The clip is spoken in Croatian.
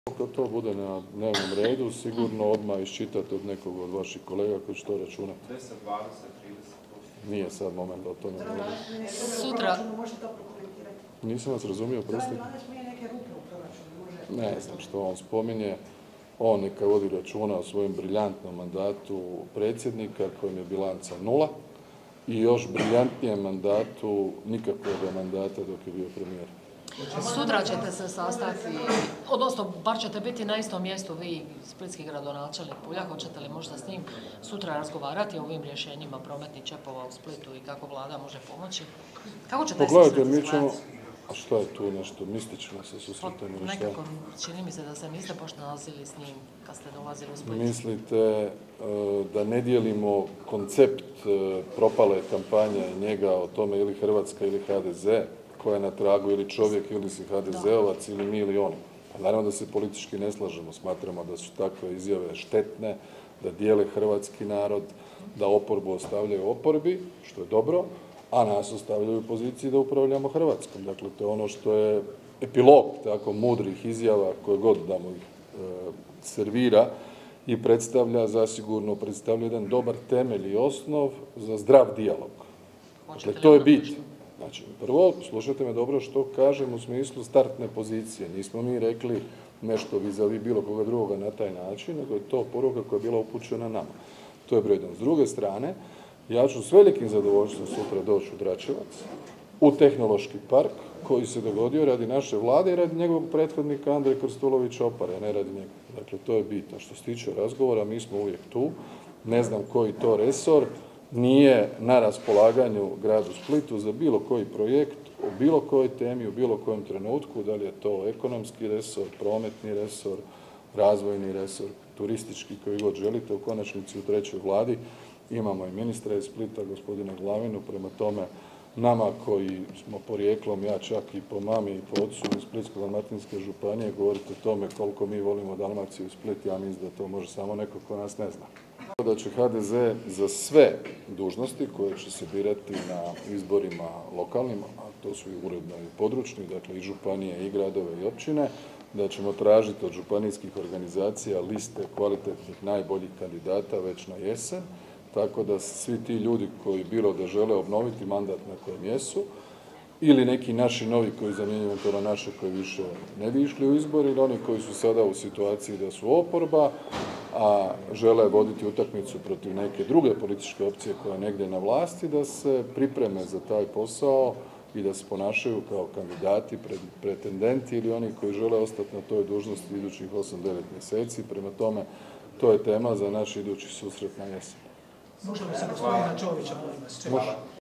Ako to bude na dnevnom redu, sigurno odmah iščitate od nekog od vaših kolega koji će to računati. 10, 20, 30%. Nije sad moment o tome. Sutra. Nisam vas razumio, prostite. Ne znam što on spominje. On neka vodi računa o svojem briljantnom mandatu predsjednika kojem je bilanca 0 i još briljantnijem mandatu nikakvog mandata dok je bio premijer. Sutra ćete se sastati, odnosno bar ćete biti na istom mjestu vi, splitski gradonačelnik Puljak, hoćete li možda s njim sutra razgovarati o ovim rješenjima prometnih čepova u Splitu i kako vlada može pomoći? Kako ćete Pogledajte, mi ćemo... A što je tu nešto mistično sa susretanjem? Nekako čini mi se da se niste pošto nalazili s njim kad ste dolazili u Split. Mislite da ne dijelimo koncept propale kampanje njega o tome ili Hrvatska ili HDZ, koja je na tragu ili čovjek ili si HDZ-ovac ili mi ili oni? Pa naravno da se politički ne slažemo, smatramo da su takve izjave štetne, da dijele hrvatski narod, da oporbu ostavljaju oporbi, što je dobro, a nas ostavljaju u poziciji da upravljamo Hrvatskom. Dakle, to je ono što je epilog tako mudrih izjava koje god da mu ih servira i predstavlja, zasigurno predstavlja jedan dobar temelj i osnov za zdrav dijalog. Dakle, to je bit. Znači, prvo, slušajte me dobro što kažem u smislu startne pozicije. Nismo mi rekli nešto vis-a-vis bilo koga drugoga na taj način, nego je to poruka koja je bila upućena nama. To je broj jedan. S druge strane, ja ću s velikim zadovoljstvom sutra doći u Dračevac, u tehnološki park koji se dogodio radi naše vlade i radi njegovog prethodnika Andreja Krstulovića Opare, a ne radi njega. Dakle, to je bitno. Što se tiče razgovora, mi smo uvijek tu. Ne znam koji to resor nije na raspolaganju gradu Splitu za bilo koji projekt, o bilo kojoj temi, u bilo kojem trenutku, da li je to ekonomski resor, prometni resor, razvojni resor, turistički, koji god želite, u konačnici u trećoj vladi. Imamo i ministra iz Splita, gospodina Glavinu, prema tome nama koji smo porijeklom, ja čak i po mami i po ocu iz Splitsko-dalmatinske županije, govorite o tome koliko mi volimo Dalmaciju i Split, ja mislim da to može samo neko ko nas ne zna. Da će HDZ za sve dužnosti koje će se birati na izborima lokalnim, a to su i uredno i područni, dakle i županije, i gradove, i općine, da ćemo tražiti od županijskih organizacija liste kvalitetnih najboljih kandidata već na jesen, tako da svi ti ljudi koji bilo da žele obnoviti mandat na kojem jesu, ili neki naši novi koji zamjenjuju to na naše koji više ne bi išli u izbor, ili oni koji su sada u situaciji da su oporba, a žele voditi utakmicu protiv neke druge političke opcije koja je negdje na vlasti, da se pripreme za taj posao i da se ponašaju kao kandidati, pretendenti ili oni koji žele ostati na toj dužnosti idućih 8-9 mjeseci. Prema tome, to je tema za naš idući susret na jesen. Možemo se gospodina Čovića, molim vas.